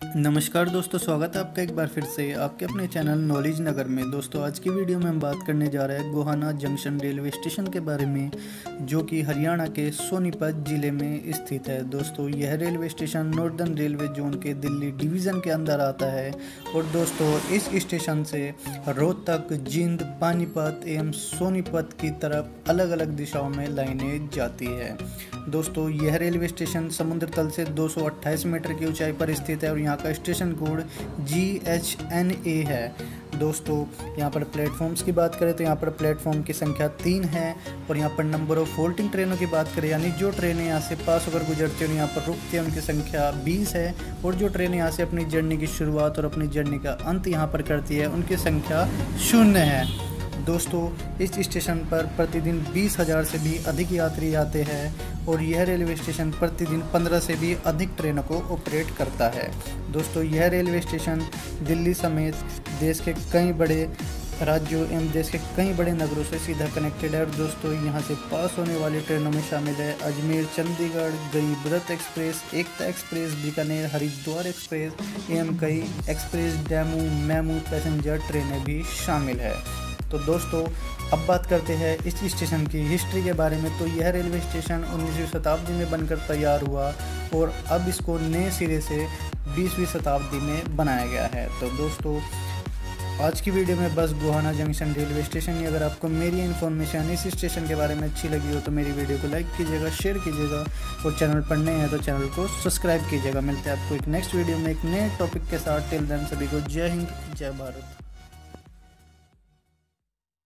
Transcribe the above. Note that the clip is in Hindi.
नमस्कार दोस्तों, स्वागत है आपका एक बार फिर से आपके अपने चैनल नॉलेज नगर में। दोस्तों आज की वीडियो में हम बात करने जा रहे हैं गोहाना जंक्शन रेलवे स्टेशन के बारे में, जो कि हरियाणा के सोनीपत ज़िले में स्थित है। दोस्तों यह railway station northern railway zone के दिल्ली डिवीज़न के अंदर आता है और दोस्तों इस स्टेशन से रोहतक, जींद, पानीपत एवं सोनीपत की तरफ अलग अलग दिशाओं में लाइनें जाती है। दोस्तों यह रेलवे स्टेशन समुद्र तल से 228 मीटर की ऊंचाई पर स्थित है और यहाँ का स्टेशन कोड GHNA है। दोस्तों यहाँ पर प्लेटफॉर्म्स की बात करें तो यहाँ पर प्लेटफॉर्म की संख्या 3 है और यहाँ पर नंबर ऑफ होल्टिंग ट्रेनों की बात करें, यानी जो ट्रेनें यहाँ से पास होकर गुजरती हैं और यहाँ पर रुकती हैं, उनकी संख्या 20 है और जो ट्रेनें यहाँ से अपनी जर्नी की शुरुआत और अपनी जर्नी का अंत यहाँ पर करती है, उनकी संख्या 0 है। दोस्तों इस स्टेशन पर प्रतिदिन 20,000 से भी अधिक यात्री आते हैं और यह रेलवे स्टेशन प्रतिदिन 15 से भी अधिक ट्रेनों को ऑपरेट करता है। दोस्तों यह रेलवे स्टेशन दिल्ली समेत देश के कई बड़े राज्यों एवं देश के कई बड़े नगरों से सीधा कनेक्टेड है और दोस्तों यहाँ से पास होने वाली ट्रेनों में शामिल है Ajmer, Chandigarh, Garib Rath express, Ekta express, Bikaner, Haridwar express एवं कई एक्सप्रेस, डेमू, मेमू पैसेंजर ट्रेनें भी शामिल है। तो दोस्तों अब बात करते हैं इस स्टेशन की हिस्ट्री के बारे में। तो यह रेलवे स्टेशन 19वीं शताब्दी में बनकर तैयार हुआ और अब इसको नए सिरे से 20वीं शताब्दी में बनाया गया है। तो दोस्तों आज की वीडियो में बस गोहाना जंक्शन रेलवे स्टेशन ही। अगर आपको मेरी इन्फॉर्मेशन इस स्टेशन के बारे में अच्छी लगी हो तो मेरी वीडियो को लाइक कीजिएगा, शेयर कीजिएगा और चैनल पर नए हैं तो चैनल को सब्सक्राइब कीजिएगा। मिलते हैं आपको एक नेक्स्ट वीडियो में एक नए टॉपिक के साथ। टिल देन सभी को जय हिंद, जय भारत।